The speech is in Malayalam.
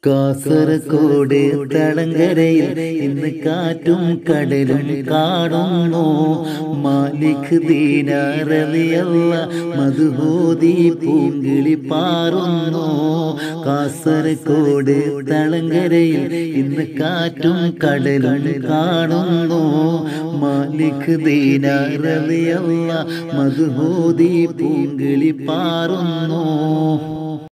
കാസർഗോഡ് തളങ്കരയിൽ ഇന്ന് കാറ്റും കടലും കാണുന്നു. മാലിക് ദീനാർ റളിയല്ലാഹ് മദ്ഹൂദി പൂങ്കിളി പാറുന്നു. കാസർഗോഡ് തളങ്കരയിൽ ഇന്ന് കാറ്റും കടലും കാണുന്നു. മാലിക് ദീനാർ റളിയല്ലാഹ് മദ്ഹൂദി പൂങ്കിളി പാറുന്നു.